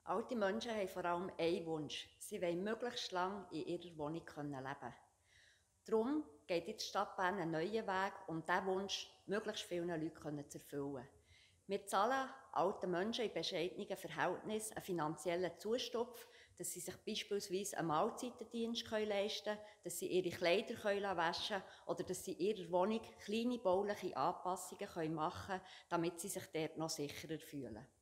Alte Menschen haben vor allem einen Wunsch. Sie wollen möglichst lange in ihrer Wohnung leben können. Darum geht jetzt die Stadt Bern einen neuen Weg, um diesen Wunsch möglichst vielen Leuten zu erfüllen. Wir zahlen alten Menschen in bescheidenen Verhältnissen einen finanziellen Zustupf, dass sie sich beispielsweise einen Mahlzeitendienst leisten können, dass sie ihre Kleider waschen können oder dass sie in ihrer Wohnung kleine bauliche Anpassungen machen können, damit sie sich dort noch sicherer fühlen.